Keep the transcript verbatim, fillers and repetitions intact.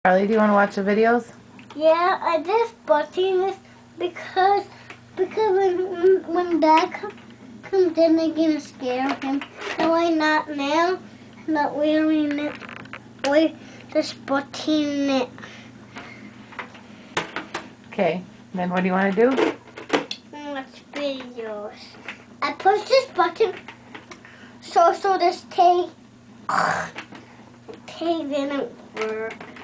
Charlie, do you want to watch the videos? Yeah, I just watching this because because when when Dad com, comes in, they're gonna scare him. So why not now? Not wearing it. We're just watching it. Okay. Then what do you want to do? Watch videos. I push this button so so this tape tape didn't work.